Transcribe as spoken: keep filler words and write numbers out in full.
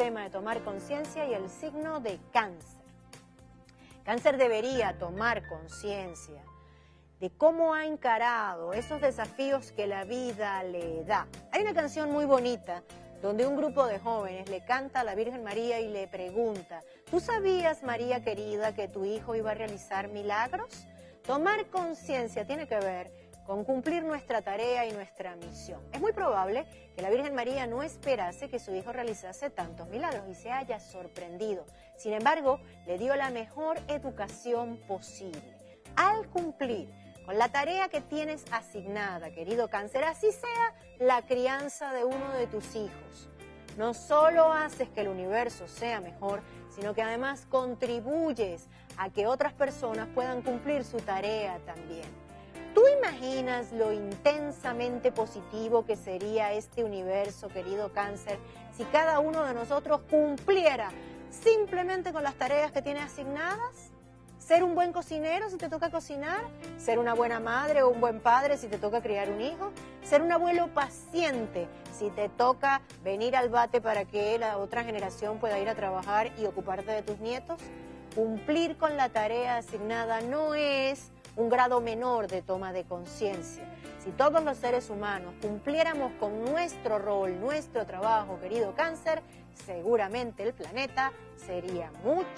tema de tomar conciencia y el signo de Cáncer. Cáncer debería tomar conciencia de cómo ha encarado esos desafíos que la vida le da. Hay una canción muy bonita donde un grupo de jóvenes le canta a la Virgen María y le pregunta: ¿tú sabías, María querida, que tu hijo iba a realizar milagros? Tomar conciencia tiene que ver con cumplir nuestra tarea y nuestra misión. Es muy probable que la Virgen María no esperase que su hijo realizase tantos milagros y se haya sorprendido. Sin embargo, le dio la mejor educación posible. Al cumplir con la tarea que tienes asignada, querido Cáncer, así sea la crianza de uno de tus hijos, no solo haces que el universo sea mejor, sino que además contribuyes a que otras personas puedan cumplir su tarea también. ¿Tú imaginas lo intensamente positivo que sería este universo, querido Cáncer, si cada uno de nosotros cumpliera simplemente con las tareas que tiene asignadas? Ser un buen cocinero si te toca cocinar, ser una buena madre o un buen padre si te toca criar un hijo, ser un abuelo paciente si te toca venir al bate para que la otra generación pueda ir a trabajar y ocuparte de tus nietos. Cumplir con la tarea asignada no es un grado menor de toma de conciencia. Si todos los seres humanos cumpliéramos con nuestro rol, nuestro trabajo, querido Cáncer, seguramente el planeta sería mucho